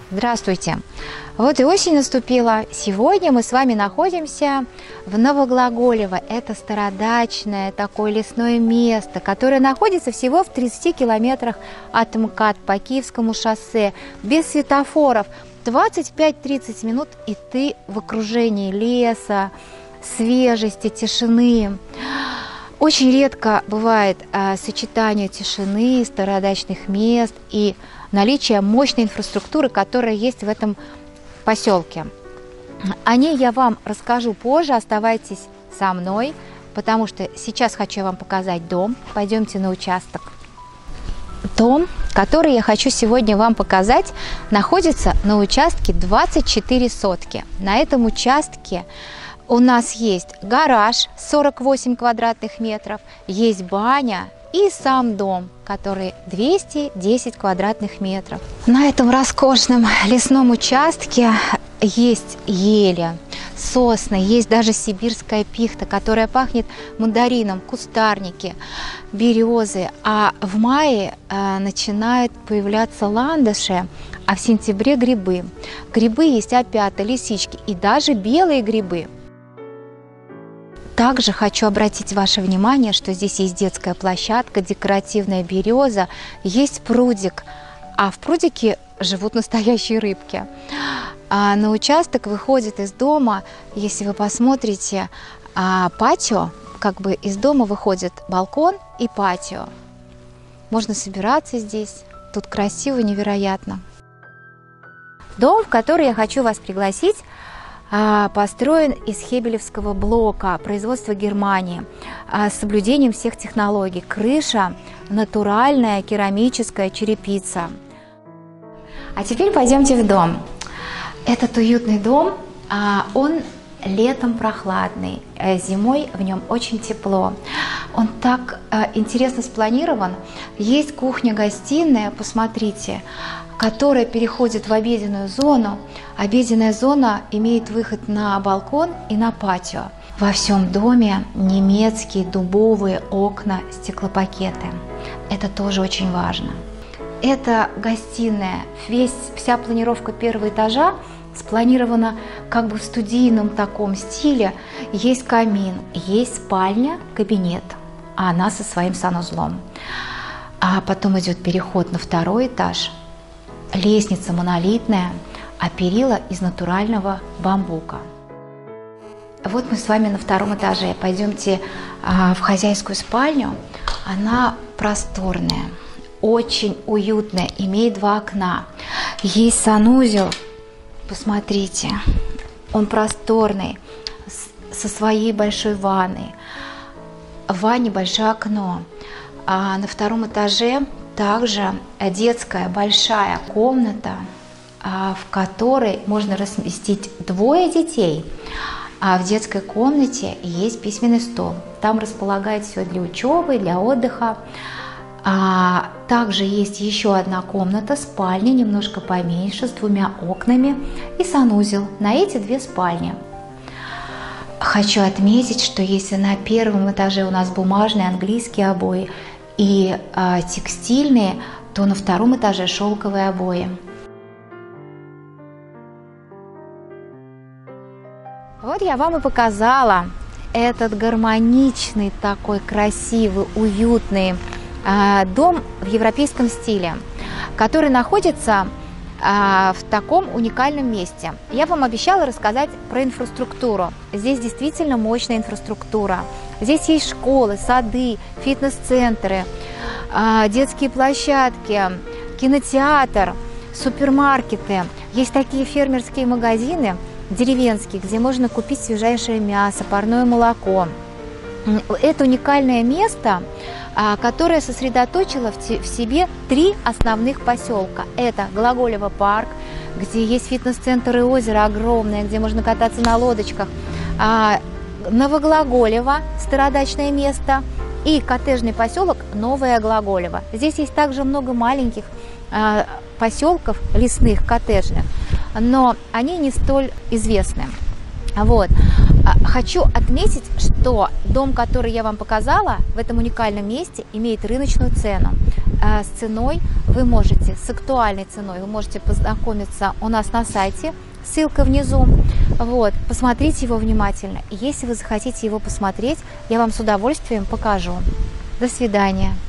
Здравствуйте! Вот и осень наступила. Сегодня мы с вами находимся в Новоглаголево. Это стародачное такое лесное место, которое находится всего в 30 километрах от МКАД по Киевскому шоссе, без светофоров. 25-30 минут, и ты в окружении леса, свежести, тишины. Очень редко бывает сочетание тишины, стародачных мест и наличие мощной инфраструктуры, которая есть в этом поселке. О ней я вам расскажу позже, оставайтесь со мной, потому что сейчас хочу вам показать дом. Пойдемте на участок. Дом, который я хочу сегодня вам показать, находится на участке 24 сотки. На этом участке у нас есть гараж 48 квадратных метров, есть баня и сам дом, который 210 квадратных метров. На этом роскошном лесном участке есть ели, сосны, есть даже сибирская пихта, которая пахнет мандарином, кустарники, березы. А в мае начинают появляться ландыши, а в сентябре грибы. Грибы есть опята, лисички и даже белые грибы. Также хочу обратить ваше внимание, что здесь есть детская площадка, декоративная береза, есть прудик, а в прудике живут настоящие рыбки. А на участок выходит из дома, если вы посмотрите, патио, как бы из дома выходит балкон и патио. Можно собираться здесь, тут красиво, невероятно. Дом, в который я хочу вас пригласить, построен из хебелевского блока, производства Германии, с соблюдением всех технологий. Крыша натуральная, керамическая, черепица. А теперь пойдемте в дом. Этот уютный дом, он летом прохладный, зимой в нем очень тепло. Он так интересно спланирован. Есть кухня-гостиная, посмотрите, которая переходит в обеденную зону. Обеденная зона имеет выход на балкон и на патио. Во всем доме немецкие дубовые окна, стеклопакеты. Это тоже очень важно. Это гостиная, вся планировка первого этажа спланирована как бы в студийном таком стиле. Есть камин, есть спальня, кабинет, а она со своим санузлом. А потом идет переход на второй этаж. Лестница монолитная, а перила из натурального бамбука. Вот мы с вами на втором этаже. Пойдемте в хозяйскую спальню. Она просторная, очень уютная, имеет 2 окна. Есть санузел, посмотрите, он просторный, со своей большой ванной. В ванне большое окно. А на втором этаже также детская большая комната, в которой можно разместить 2 детей. А в детской комнате есть письменный стол. Там располагает все для учебы, для отдыха. Также есть еще одна комната, спальня, немножко поменьше, с 2 окнами и санузел на эти 2 спальни. Хочу отметить, что если на первом этаже у нас бумажные английские обои и текстильные, то на втором этаже шелковые обои. Вот я вам и показала этот гармоничный, такой красивый, уютный дом в европейском стиле, который находится в таком уникальном месте. Я вам обещала рассказать про инфраструктуру. Здесь действительно мощная инфраструктура. Здесь есть школы, сады, фитнес-центры, детские площадки, кинотеатр, супермаркеты. Есть такие фермерские магазины деревенские, где можно купить свежайшее мясо, парное молоко. Это уникальное место, которое сосредоточило в себе 3 основных поселка. Это Глаголево парк, где есть фитнес-центр и озеро огромное, где можно кататься на лодочках. Новоглаголево, стародачное место, и коттеджный поселок Новое Глаголево. Здесь есть также много маленьких поселков лесных, коттеджных, но они не столь известны. Вот. Хочу отметить, что дом, который я вам показала в этом уникальном месте, имеет рыночную цену. с ценой вы можете, с актуальной ценой, вы можете познакомиться у нас на сайте, ссылка внизу. Вот, посмотрите его внимательно. Если вы захотите его посмотреть, я вам с удовольствием покажу. До свидания.